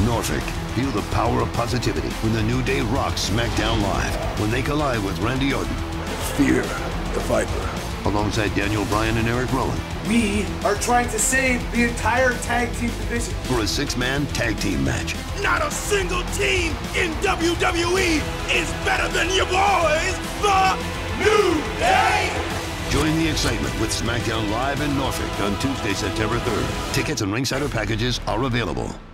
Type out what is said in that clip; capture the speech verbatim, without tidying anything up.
Norfolk. Feel the power of positivity when the New Day rocks SmackDown Live when they collide with Randy Orton. Fear the Viper. Alongside Daniel Bryan and Erick Rowan. We are trying to save the entire tag team division. For a six-man tag team match. Not a single team in W W E is better than your boys, the New Day! Join the excitement with SmackDown Live in Norfolk on Tuesday, September third. Tickets and ringsider packages are available.